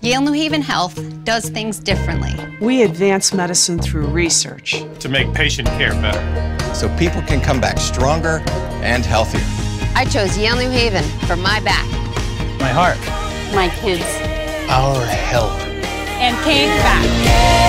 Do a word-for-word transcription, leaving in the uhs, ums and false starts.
Yale New Haven Health does things differently. We advance medicine through research to make patient care better, so people can come back stronger and healthier. I chose Yale New Haven for my back, my heart, my kids, our health, and came back.